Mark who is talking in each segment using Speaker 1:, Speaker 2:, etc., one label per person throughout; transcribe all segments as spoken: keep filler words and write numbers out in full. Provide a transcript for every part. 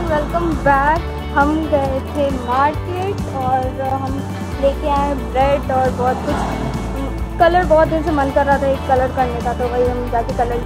Speaker 1: Welcome back. हम गए थे मार्केट और हम लेके आए ब्रेड और बहुत कुछ। कलर बहुत दिन से मन कर रहा था एक कलर करने का, तो वही हम जाके colour.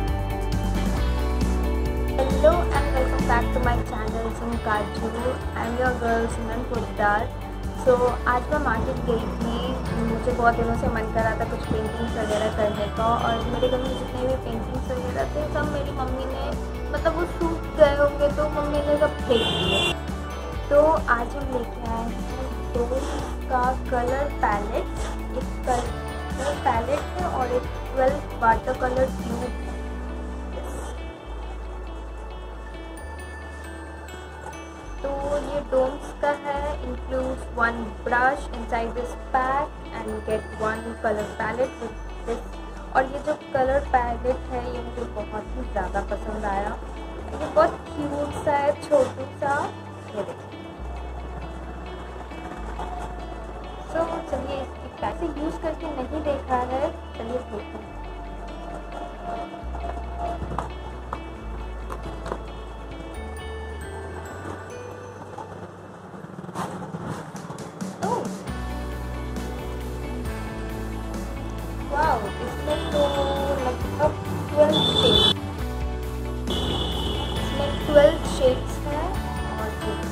Speaker 1: Hello and welcome back to my channel Sim Kaju. I am your girl Simran Poddar. So आज मैं मार्केट गई थी। मुझे बहुत दिनों से मन कर रहा था कुछ पेंटिंग्स वगैरह करने का, और मेरे घर में जितने भी पेंटिंग्स वगैरह थे सब मेरी मम्मी ने, मतलब वो सूख गए होंगे तो मम्मी ने सब फेंक दिए। तो आज हम लेके आए हैं डोम्स का कलर पैलेट। एक कलर पैलेट है और एक ट्वेल्व वाटर कलर ट्यूब है। तो ये डोम्स का है। Includes one brush inside this pack and get one colour palette with this. और ये जो कलर पैलेट है ये मुझे बहुत ही ज़्यादा पसंद आया। ये बहुत क्यूट सा है, छोटू सा। ये देखिए। सो so, चलिए इसकी कैसे यूज़ करके नहीं देखा है, चलिए देखते हैं। वाओ, इसमें तो लगभग ट्वेल्व शेड्स इसमें ट्वेल्व शेड्स हैं। और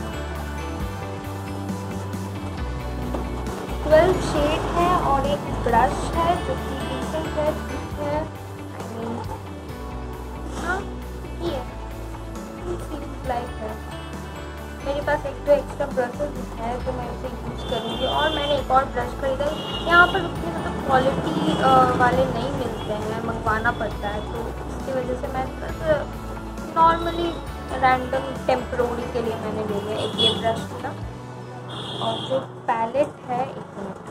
Speaker 1: ट्वेल्व शेड है और एक ब्रश है जो कि डिसेंट है, ठीक है। आई मीन हाँ ये सीम्स लाइक है। मेरे पास एक दो एक्स्ट्रा ब्रशेस है तो मैं उसे यूज़ करूँगी। और मैंने एक और ब्रश खरीदा। यहाँ पर उतनी मतलब क्वालिटी वाले नहीं मिलते हैं, मंगवाना पड़ता है, तो इसकी वजह से मैं नॉर्मली रैंडम टेम्परोरी के लिए मैंने ले लिया एक ये ब्रश था। और जो पैलेट है, एक मिनट,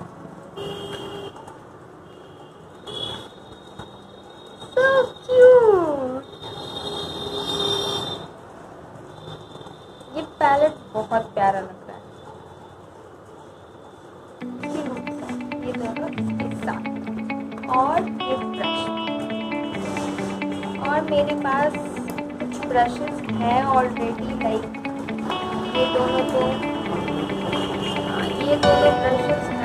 Speaker 1: so cute। ये पैलेट बहुत प्यारा लग रहा है। ये दोनों इसके साथ और ये ब्रश। और मेरे पास कुछ ब्रशेस हैं ऑलरेडी, लाइक ये दोनों तो ये दोनों ब्रशेस